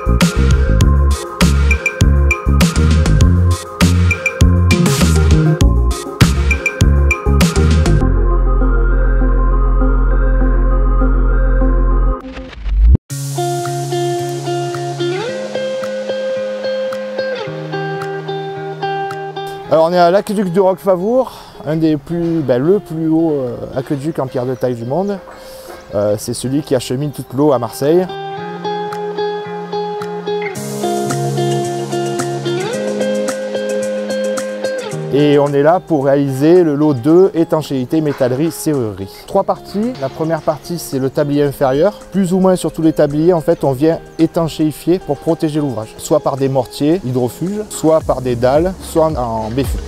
Alors on est à l'aqueduc de Roquefavour, le plus haut aqueduc en pierre de taille du monde. C'est celui qui achemine toute l'eau à Marseille. Et on est là pour réaliser le lot 2, étanchéité, métallerie, serrurerie. 3 parties. La première partie, c'est le tablier inférieur. Plus ou moins sur tous les tabliers, en fait, on vient étanchéifier pour protéger l'ouvrage. Soit par des mortiers hydrofuges, soit par des dalles, soit en béfut.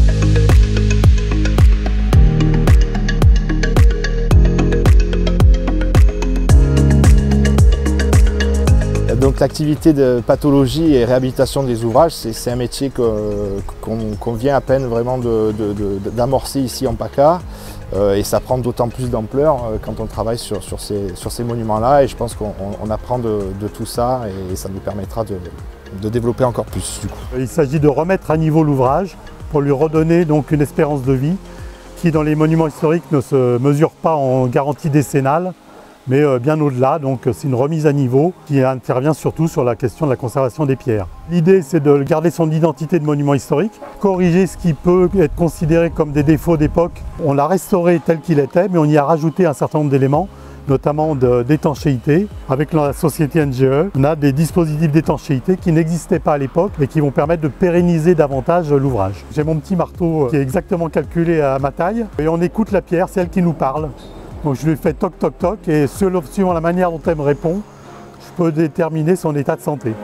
Donc l'activité de pathologie et réhabilitation des ouvrages, c'est un métier qu'on vient à peine vraiment d'amorcer ici en PACA. Et ça prend d'autant plus d'ampleur quand on travaille sur ces monuments-là. Et je pense qu'on apprend de tout ça et ça nous permettra de développer encore plus. Du coup. Il s'agit de remettre à niveau l'ouvrage pour lui redonner donc une espérance de vie qui, dans les monuments historiques, ne se mesure pas en garantie décennale, mais bien au-delà. Donc c'est une remise à niveau qui intervient surtout sur la question de la conservation des pierres. L'idée, c'est de garder son identité de monument historique, corriger ce qui peut être considéré comme des défauts d'époque. On l'a restauré tel qu'il était, mais on y a rajouté un certain nombre d'éléments, notamment d'étanchéité. Avec la société NGE, on a des dispositifs d'étanchéité qui n'existaient pas à l'époque et qui vont permettre de pérenniser davantage l'ouvrage. J'ai mon petit marteau qui est exactement calculé à ma taille et on écoute la pierre, c'est elle qui nous parle. Donc je lui fais toc toc toc et suivant la manière dont elle me répond, je peux déterminer son état de santé.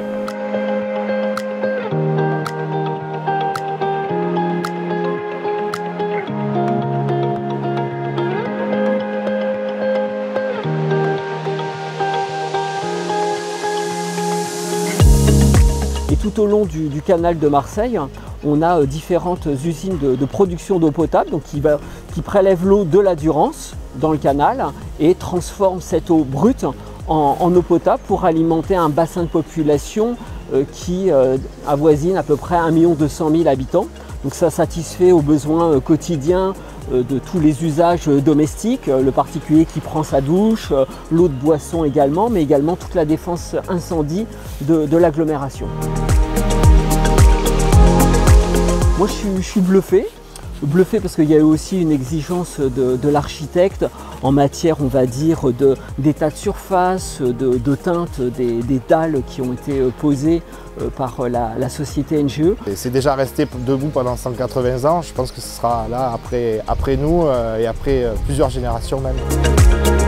Et tout au long du canal de Marseille, on a différentes usines de production d'eau potable donc qui prélèvent l'eau de la Durance dans le canal et transforment cette eau brute en eau potable pour alimenter un bassin de population qui avoisine à peu près 1 200 000 habitants. Donc ça satisfait aux besoins quotidiens de tous les usages domestiques, le particulier qui prend sa douche, l'eau de boisson également, mais également toute la défense incendie de l'agglomération. Moi je suis bluffé parce qu'il y a eu aussi une exigence de l'architecte en matière, on va dire, d'état de surface, de teinte des dalles qui ont été posées par la société NGE. C'est déjà resté debout pendant 180 ans, je pense que ce sera là après nous et après plusieurs générations même.